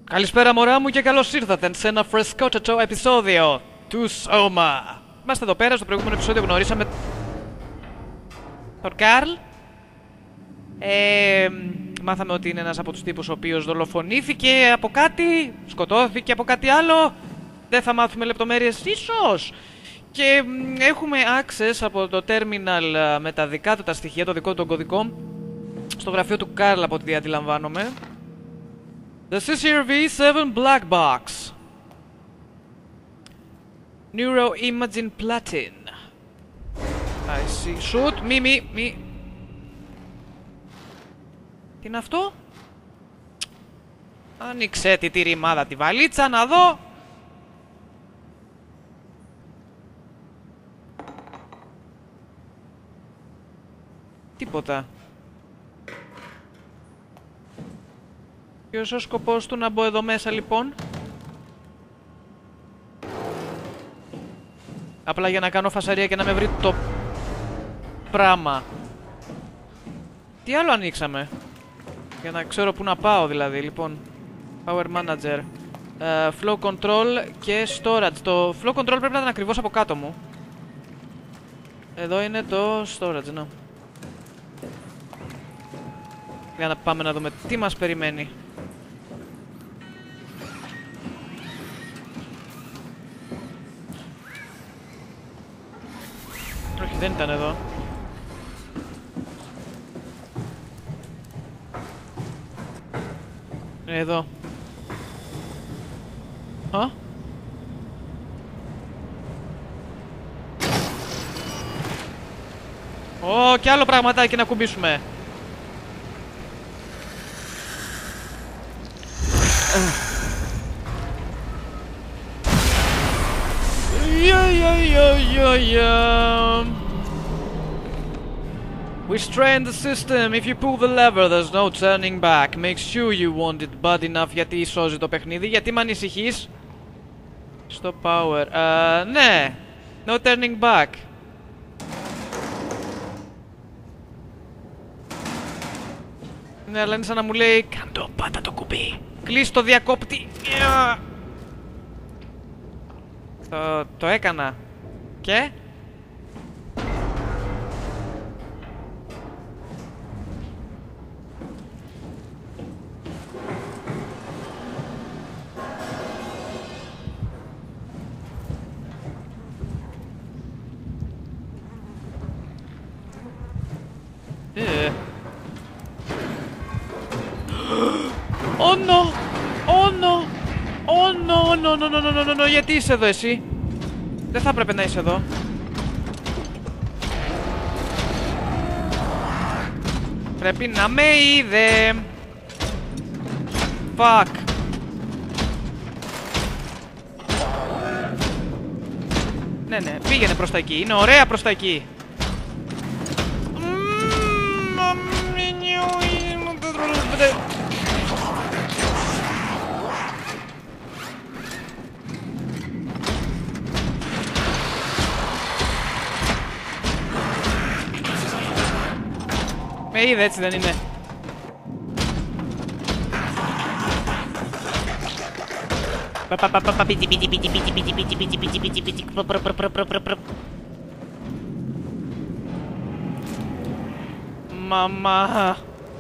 Καλησπέρα μωρά μου και καλώς ήρθατε σε ένα φρεσκότατο επεισόδιο του Σώμα. Είμαστε εδώ πέρα, στο προηγούμενο επεισόδιο γνωρίσαμε τον Καρλ. Μάθαμε ότι είναι ένας από τους τύπους ο οποίος δολοφονήθηκε από κάτι, σκοτώθηκε από κάτι άλλο. Δεν θα μάθουμε λεπτομέρειες ίσως. Και έχουμε access από το terminal με τα δικά του τα στοιχεία, το δικό του τον κωδικό, στο γραφείο του Καρλ από ό,τι αντιλαμβάνομαι. The CCRV-7 Black Box. Neuroimaging Platin. I see. Shoot. Μη. Τι είναι αυτό? Άνοιξε τη ρημάδα τη βαλίτσα να δω. Τίποτα. Ποιος ο σκοπός του να μπω εδώ μέσα λοιπόν? Απλά για να κάνω φασαρία και να με βρει το πράγμα. Τι άλλο ανοίξαμε? Για να ξέρω που να πάω δηλαδή. Λοιπόν, Power Manager, Flow Control και Storage. Το Flow Control πρέπει να είναι ακριβώς από κάτω μου. Εδώ είναι το Storage, ναι. Για να πάμε να δούμε τι μας περιμένει. Όχι, δεν ήταν εδώ. Εδώ. Α? Ω, και άλλο πραγματάκι να κουμπίσουμε. Yeah. We strain the system. If you pull the lever, there's no turning back. Make sure you want it bad enough. Γιατί σώζει το παιχνίδι, γιατί με ανησυχείς? Στο power. Ναι. No turning back. Ναι, αλλά είναι σαν να μου λέει κάντο, πάτα το κουμπί. Κλείς το διακόπτη. Το έκανα. Και? Oh no! Oh no! Oh no! Γιατί είσαι εδώ εσύ? Δεν θα έπρεπε να είσαι εδώ. Πρέπει να με είδε. Fuck. Ναι, πήγαινε προς τα εκεί. Είναι ωραία προς τα εκεί. Με είδε, έτσι δεν είναι? Μαμά.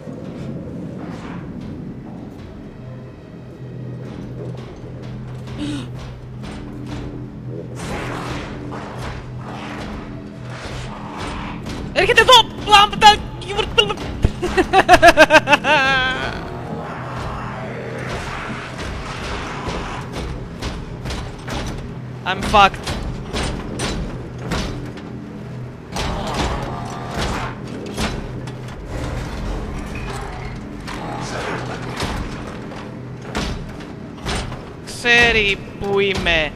Έρχεται εδώ! I'm fucked. Ξέρει που είμαι.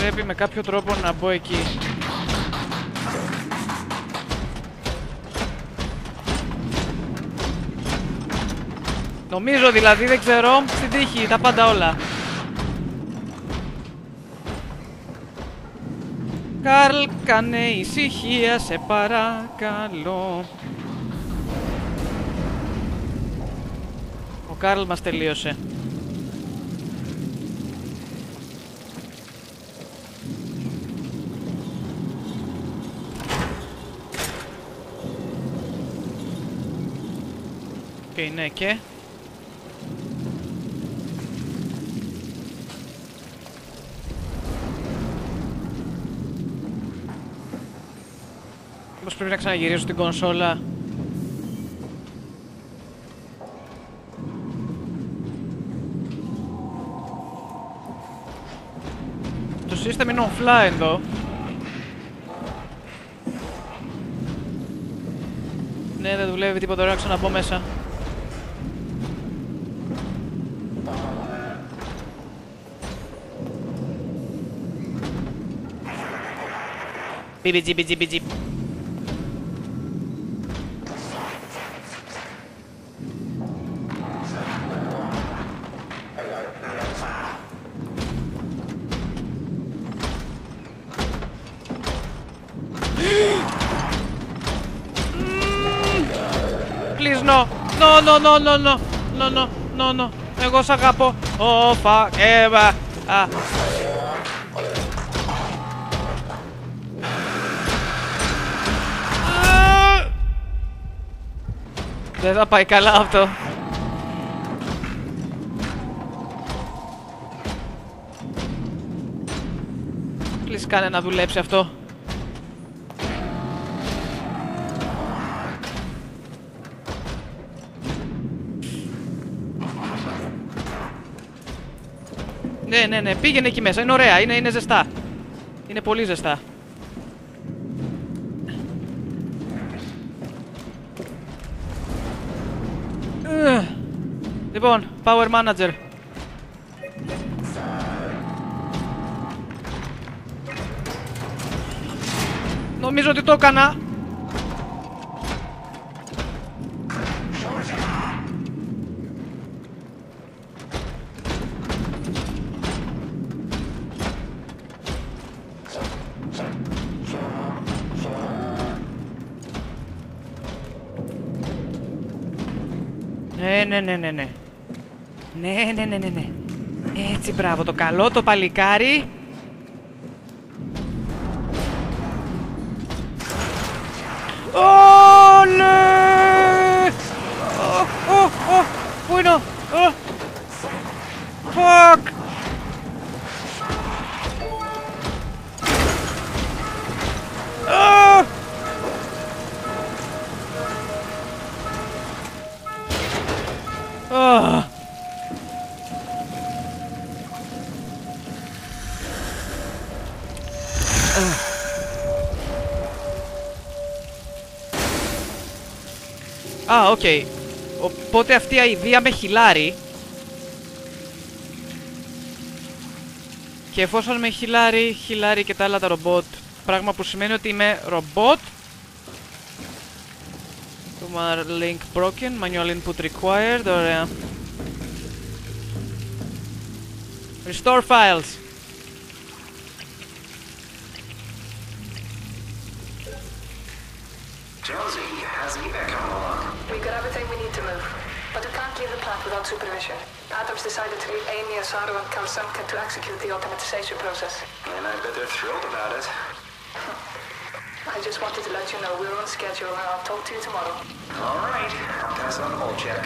πρέπει με κάποιο τρόπο να μπω εκεί. Νομίζω δηλαδή, δεν ξέρω, στην τύχη, τα πάντα όλα. Καρλ, κάνε ησυχία, σε παρακαλώ. Ο Καρλ μας τελείωσε. Οκ, ναι, και... Πώς πρέπει να ξαναγυρίσω την κονσόλα. Το system είναι offline εδώ. Ναι, δεν δουλεύει τίποτα, ωραία, ξαναμπω μέσα. BBG. Please, no. No. Εγώ σ' αγαπώ. Oh, fuck. Δεν θα πάει καλά αυτό. Please, κάνε να δουλέψει αυτό. Ναι, πήγαινε εκεί μέσα, είναι ωραία, είναι ζεστά. Είναι πολύ ζεστά. Λοιπόν, Power Manager. Νομίζω ότι το έκανα. Ναι. Έτσι, μπράβο, το καλό, το παλικάρι. Όλε! Πού είναι? Fuck! Οκ. Οπότε αυτή η αηδία με χιλάρει. Και εφόσον με χιλάρει και τα άλλα τα ρομπότ. Πράγμα που σημαίνει ότι είμαι ρομπότ. Command link broken, manual input required, ωραία. Restore files. Jonesy, how's the evac coming along? We got everything we need to move, but we can't leave the plant without supervision. Adams decided to leave Amy, Asaro, and Kalsamka to execute the automatization process. And I bet they're thrilled about it. I just wanted to let you know we're on schedule, and I'll talk to you tomorrow. All right, I'll pass on the whole check.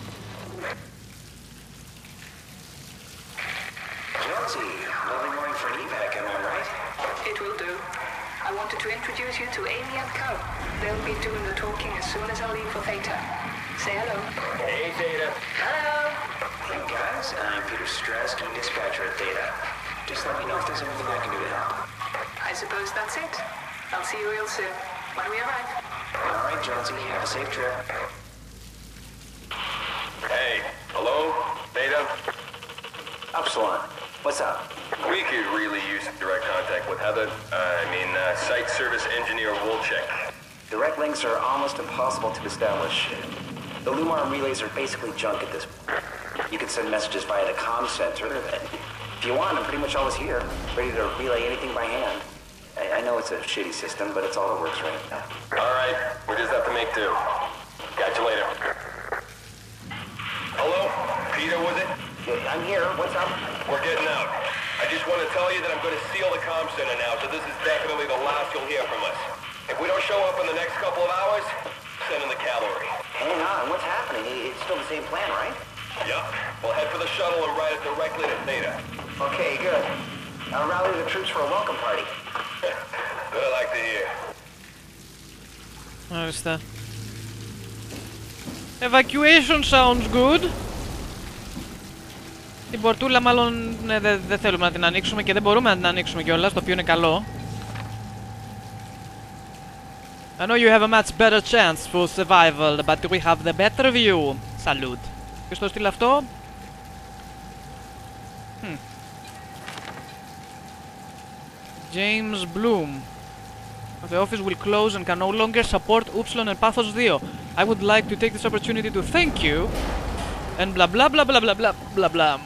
Jonesy, lovely morning for an evac, am I right? It will do. I wanted to introduce you to Amy and Cal. They'll be doing the talking as soon as I leave for Theta. Say hello. Hey, Theta. Hello. Hey, guys, I'm Peter Strasky, dispatcher at Theta. Just let me know if there's anything I can do to help. I suppose that's it. I'll see you real soon, when we arrive. All right, Jonesy, have a safe trip. Hey, hello? Theta? Upsilon, what's up? We could really use direct contact with Heather. Site service engineer Wolchek. Direct links are almost impossible to establish. The Lumar relays are basically junk at this point. You can send messages via the comm center. If you want, I'm pretty much always here, ready to relay anything by hand. I know it's a shitty system, but it's all that works right now. Alright, we just have to make do. Catch you later. Hello? Peter, was it? Yeah, I'm here. What's up? We're getting out. I just want to tell you that I'm going to seal the comm center now, so this is definitely the last you'll hear from us. If we don't show up in the next couple of hours, send in the cavalry. Hang on, what's happening? It's still the same plan, right? Yup. We'll head for the shuttle and ride it directly to Theta. Okay, good. I'll rally the troops for a welcome party. Good, I like to hear. Μάλιστα. Evacuation sounds good. Την πορτούλα μάλλον δεν θέλουμε να την ανοίξουμε και δεν μπορούμε να την ανοίξουμε κιόλας, το οποίο είναι καλό. I know you have a much better chance for survival, but we have the better view. Salute. Ποιος το στείλει αυτό? James Bloom. The office will close and can no longer support Upsilon and Pathos 2. I would like to take this opportunity to thank you. And blah blah blah blah blah blah blah blah.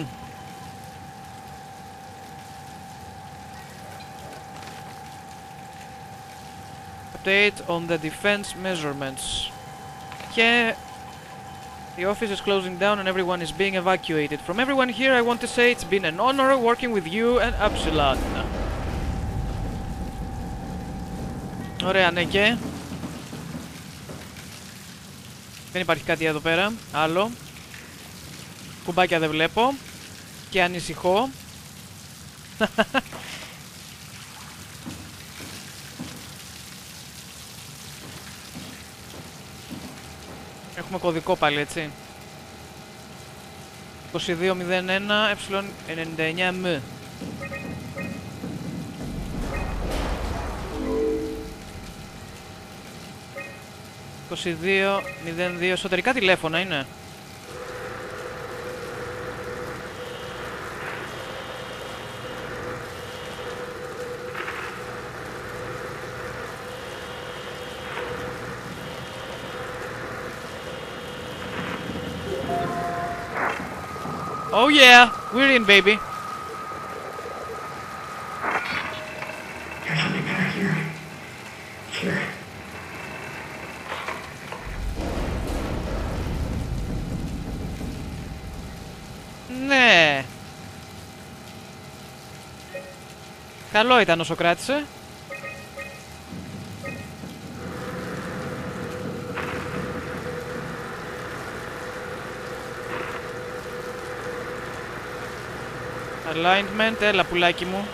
Update on the defense measurements. Yeah. The office is closing down and everyone is being evacuated. From everyone here, I want to say it's been an honor working with you and Upsilon. Ωραία, ναι και... Δεν υπάρχει κάτι εδώ πέρα, άλλο. Κουμπάκια δεν βλέπω. Και ανησυχώ. Έχουμε κωδικό πάλι, έτσι. 2201 ε99M. 2202 εσωτερικά τηλέφωνα είναι. Oh yeah, we're in, baby. They're coming out of here. Here. Ναι. Καλό ήταν όσο κράτησε. Alignment, έλα πουλάκι μου.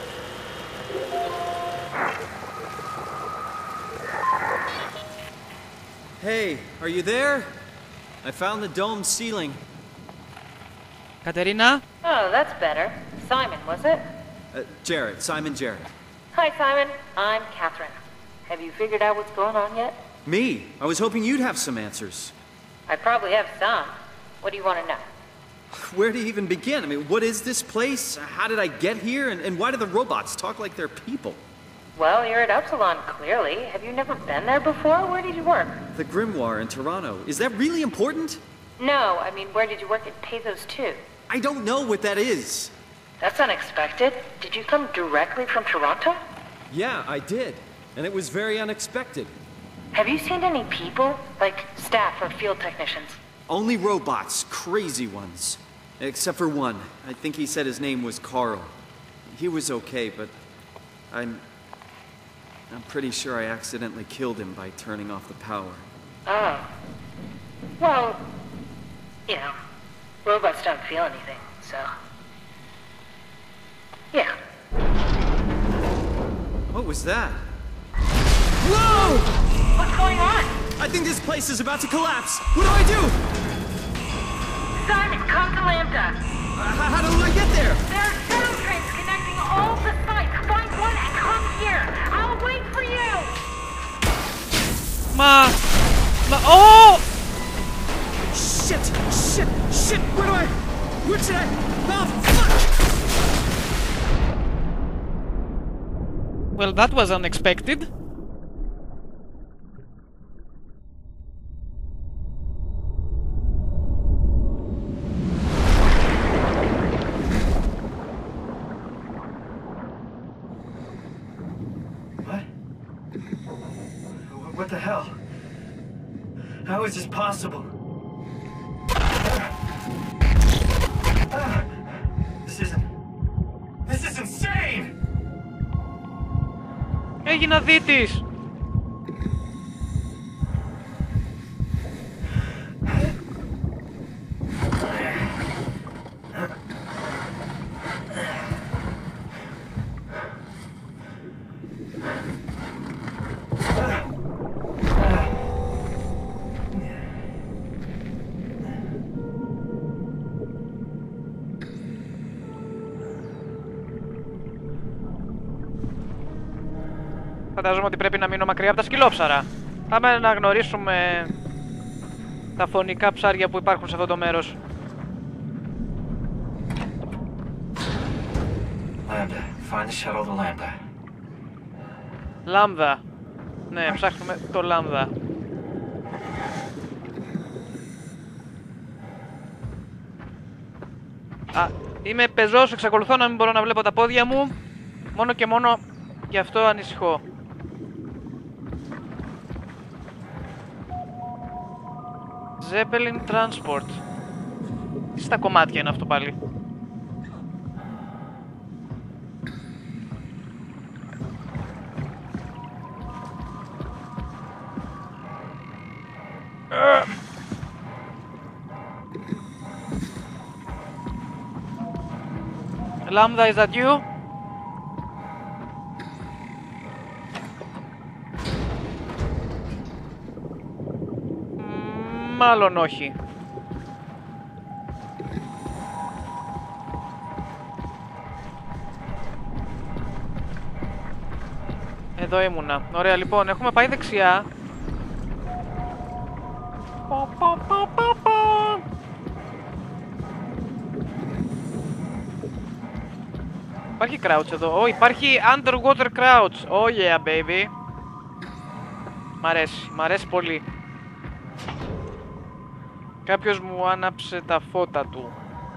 Hey, are you there? I found the dome ceiling. Κατερίνα. Oh, that's better. Simon, was it? Jared, Simon Jared. Hi, Simon. I'm Catherine. Have you figured out what's going on yet? Me? I was hoping you'd have some answers. I probably have some. What do you want to know? Where to even begin? I mean, what is this place? How did I get here? And why do the robots talk like they're people? Well, you're at Upsilon, clearly. Have you never been there before? Where did you work? The Grimoire in Toronto. Is that really important? No, I mean, where did you work at Pathos 2? I don't know what that is. That's unexpected. Did you come directly from Toronto? Yeah, I did. And it was very unexpected. Have you seen any people? Like staff or field technicians? Only robots, crazy ones. Except for one. I think he said his name was Carl. He was okay, but I'm pretty sure I accidentally killed him by turning off the power. Oh. Well, you know, robots don't feel anything, so... Yeah. What was that? Whoa! What's going on? I think this place is about to collapse. What do I do? Simon, come to Lambda. How do I get there? There are shuttle trains connecting all the sites. Find one and come here. I'll wait for you. Oh! Shit! Where should I? Oh, fuck! Well, that was unexpected. What? What the hell? How is this possible? This is insane! Έγινα δίτης! Φαντάζομαι ότι πρέπει να μείνω μακριά από τα σκυλόψαρα. Πάμε να γνωρίσουμε τα φωνικά ψάρια που υπάρχουν σε αυτό το μέρος. Lambda. Find the shuttle to Lambda. Λάμδα. Ναι, ψάχνουμε το Λάμδα. Α, είμαι πεζός, εξακολουθώ να μην μπορώ να βλέπω τα πόδια μου. Μόνο και μόνο γι' αυτό ανησυχώ. Zeppelin Transport. Τι στα κομμάτια είναι αυτό πάλι? Lambda, is that you? Μάλλον όχι. Εδώ ήμουνα. Ωραία, λοιπόν, έχουμε πάει δεξιά. Υπάρχει crouch εδώ. Υπάρχει underwater crouch. Oh yeah, baby. Μ' αρέσει πολύ. Κάποιος μου άναψε τα φώτα του.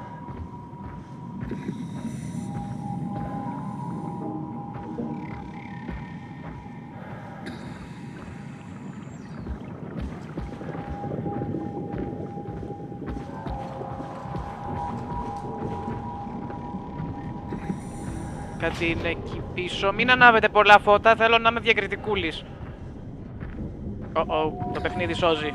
Κάτι είναι εκεί πίσω. Μην ανάβετε πολλά φώτα, θέλω να είμαι διακριτικούλης. Το παιχνίδι σώζει.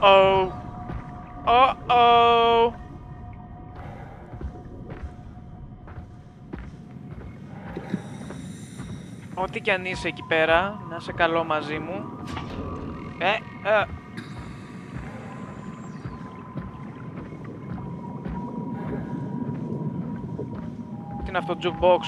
Ό,τι κι αν είσαι εκεί πέρα, να είσαι καλό μαζί μου. Τι είναι αυτό, jukebox?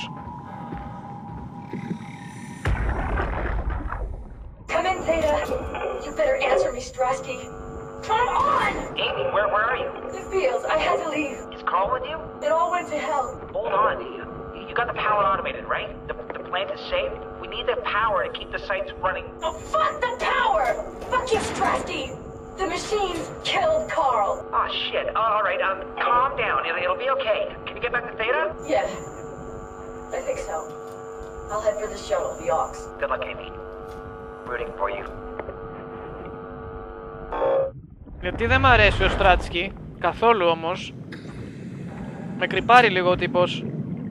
Come in, Theta. You better answer me, Strasky. Come on! Amy, where are you? The field. I had to leave. Is Carl with you? It all went to hell. Hold on. You got the power automated, right? The plant is safe? We need the power to keep the sites running. Oh, fuck the power! Fuck you, Strasky! The machines killed Carl. Oh, shit. All right, calm down. It'll be okay. Can you get back to Theta? Yeah. I think so. I'll head for the shuttle, the Aux. Good luck, Amy. Rooting for you. Γιατί δεν μ' αρέσει ο Στράτσκι, καθόλου όμως. Με κρυπάρει λίγο ο τύπος.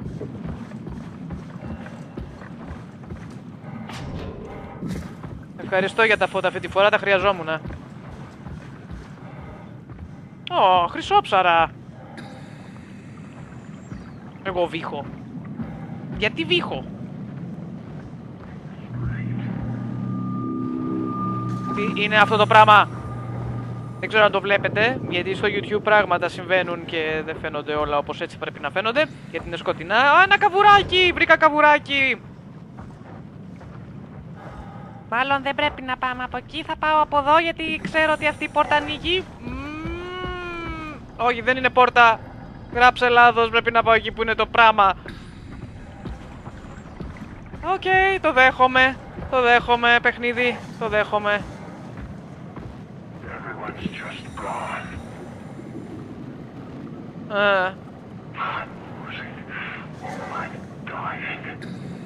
Ευχαριστώ για τα φώτα, αυτή τη φορά τα χρειαζόμουνα. Χρυσόψαρα. Εγώ βήχω. Γιατί βήχω? Τι είναι αυτό το πράγμα? Δεν ξέρω αν το βλέπετε, γιατί στο YouTube πράγματα συμβαίνουν και δεν φαίνονται όλα όπως έτσι πρέπει να φαίνονται, γιατί είναι σκοτεινά. Α, ένα καβουράκι! Βρήκα καβουράκι! Μάλλον δεν πρέπει να πάμε από εκεί, θα πάω από εδώ, γιατί ξέρω ότι αυτή η πόρτα ανοίγει. Όχι, δεν είναι πόρτα. Γράψε λάθος, πρέπει να πάω εκεί που είναι το πράγμα. Οκ, το δέχομαι. Το δέχομαι, παιχνίδι. Το δέχομαι. Everyone's just gone. Α. I'm losing. Oh, I'm dying.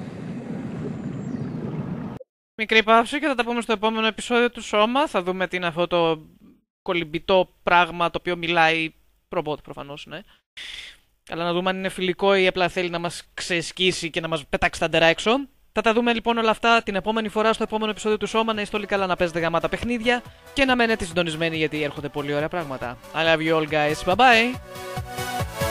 Μικρή παύση και θα τα πούμε στο επόμενο επεισόδιο του Σώμα. Θα δούμε τι είναι αυτό το κολυμπητό πράγμα το οποίο μιλάει. Ρομπότ προφανώς, ναι. Αλλά να δούμε αν είναι φιλικό ή απλά θέλει να μας ξεσκίσει και να μας πετάξει τα ντερά έξω. Θα τα δούμε λοιπόν όλα αυτά την επόμενη φορά στο επόμενο επεισόδιο του Σώμα. Να είστε όλοι καλά, να παίζετε γαμάτα παιχνίδια και να μένετε συντονισμένοι γιατί έρχονται πολύ ωραία πράγματα. I love you all guys. Bye bye.